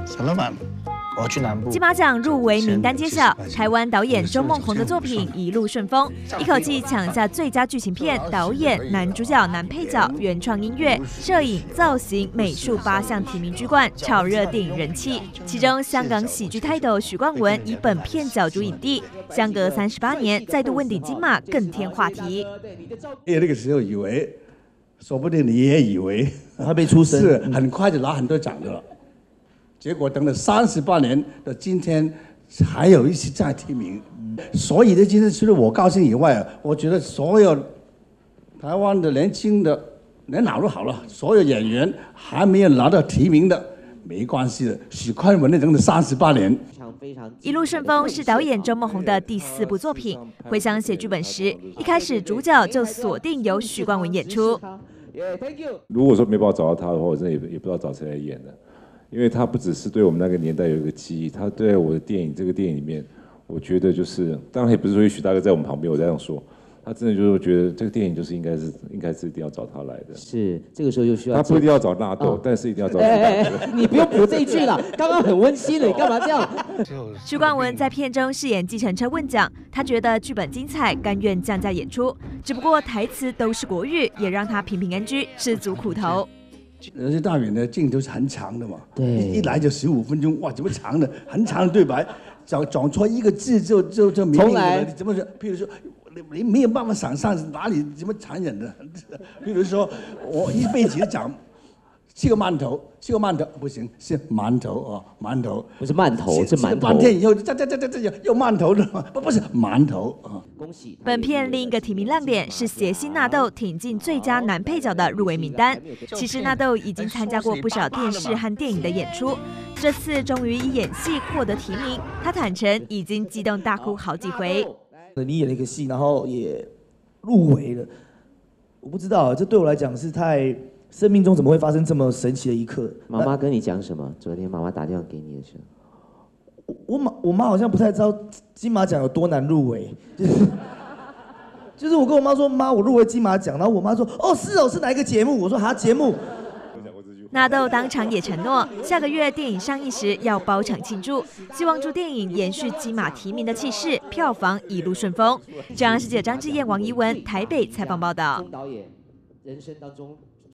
小老板，我要去南部。 金马奖入围名单揭晓，台湾导演周梦红的作品《一路顺风》，一口气抢下最佳剧情片、导演、男主角、男配角、原创音乐、摄影、造型、美术8项提名居冠，炒热电影人气。其中，香港喜剧泰斗许冠文以本片角逐影帝，相隔38年再度问鼎金马，更添话题。 那个时候以为，说不定你也以为他被出生是很快就拿很多奖的了。结果等了38年的今天，还有一些再提名，所以呢，今天除了我高兴以外，我觉得所有台湾的年轻的，连老都好了，所有演员还没有拿到提名的，没关系的。许冠文那等了38年。 一路顺风是导演周梦红的第4部作品。回想写剧本时，一开始主角就锁定由许冠文演出。 如果说没办法找到他的话，我真的也不知道找谁来演的。因为他不只是对我们那个年代有一个记忆，他对我的电影这个电影里面，我觉得就是，当然也不是说许大哥在我们旁边，我这样说，他真的就是觉得这个电影就是应该是一定要找他来的。 是，这个时候就需要他不一定要找纳豆，但是一定要找许大哥。 你不用补这一句了，刚刚很温馨了，你干嘛这样？ 许冠文在片中饰演计程车问讲，他觉得剧本精彩，甘愿降价演出，只不过台词都是国语，也让他平平安居，吃足苦头。 有些大演的镜头是很长的嘛， 对， 一来就15分钟，哇，怎么长的？很长的对白，讲错一个字就明明了，你怎么说？譬如说，你没有办法想象哪里怎么残忍的。譬如说，我一辈子讲吃个馒头不行，是馒头哦，馒头不是馒头，是馒头。 半天以后，这又馒头了，不是馒头啊。 恭喜！ 本片另一个提名亮点是谐星纳豆挺进最佳男配角的入围名单。其实纳豆已经参加过不少电视和电影的演出，这次终于以演戏获得提名，他坦诚已经激动大哭好几回。 你演了一个戏，然后也入围了，我不知道，这对我来讲是太。生命中怎么会发生这么神奇的一刻？ 妈妈跟你讲什么？昨天妈妈打电话给你的时候， 我妈好像不太知道金马奖有多难入围，就是我跟我妈说，妈，我入围金马奖，然后我妈说，哦，是哦，是哪一个节目？我说哈，节目。 纳豆当场也承诺，下个月电影上映时要包场庆祝，希望助电影延续金马提名的气势，票房一路顺风。中央视记者张志燕、王怡文台北采访报道。 导演人生当中。